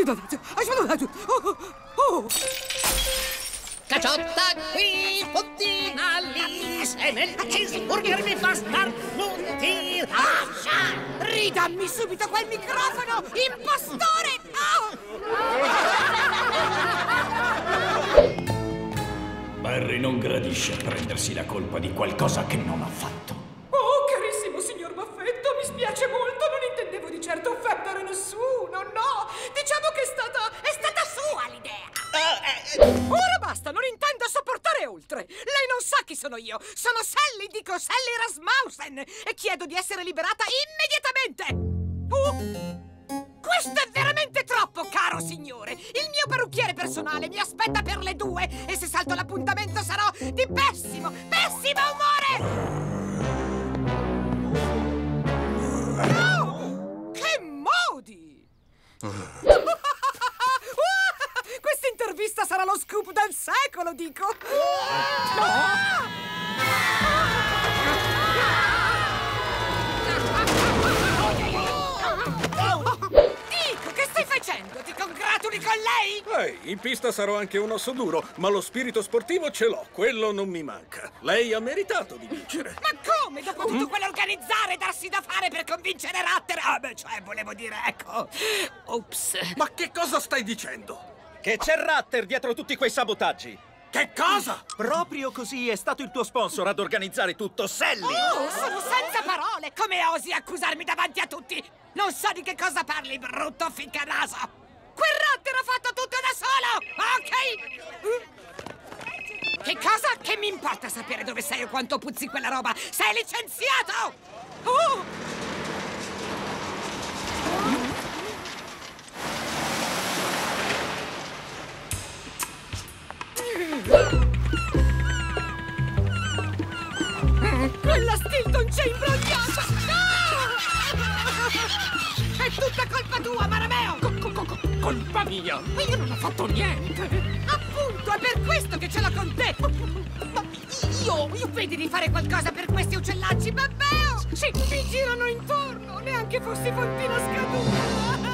Caciotta qui, puntina lì, se nel cheeseburger mi fa starnutir. Ridammi subito quel microfono, impostore! Barry non gradisce prendersi la colpa di qualcosa che non ha fatto. Oh, carissimo signor Baffetto, mi spiace molto, non intendevo di certo offendere nessuno, no! Diciamo che è stata sua l'idea! Ora basta, non intendo sopportare oltre! Lei non sa chi sono io! Sono Sally, dico Sally Rasmussen! E chiedo di essere liberata immediatamente! Questo è veramente troppo, caro signore! Il mio parrucchiere personale mi aspetta per le 2 e se salto l'appuntamento sarò di pessimo umore! Oh, che modi! Questa intervista sarà lo scoop del secolo, dico! Dico, che stai facendo? Ti congratuli con lei? Ehi, in pista sarò anche un osso duro, ma lo spirito sportivo ce l'ho, quello non mi manca. Lei ha meritato di vincere. Ma come? Dopo tutto quell'organizzare e darsi da fare per convincere Ratter? Ah, beh, cioè, volevo dire, ecco... Ops. Ma che cosa stai dicendo? Che c'è Ratter dietro tutti quei sabotaggi! Che cosa? Proprio così è stato il tuo sponsor ad organizzare tutto, Sally! Oh, sono senza parole! Come osi accusarmi davanti a tutti? Non so di che cosa parli, brutto ficcanaso! Quel Ratter ha fatto tutto da solo, ok? Che cosa? Che mi importa sapere dove sei o quanto puzzi quella roba? Sei licenziato! Quella Stilton c'è imbrogliata! È tutta colpa tua, Marameo! Colpa mia! Ma io non ho fatto niente! Appunto, è per questo che ce l'ho con te! Ma io vedi di fare qualcosa per questi uccellacci, Babbeo! Sì, mi girano intorno, neanche fossi fontina scaduta!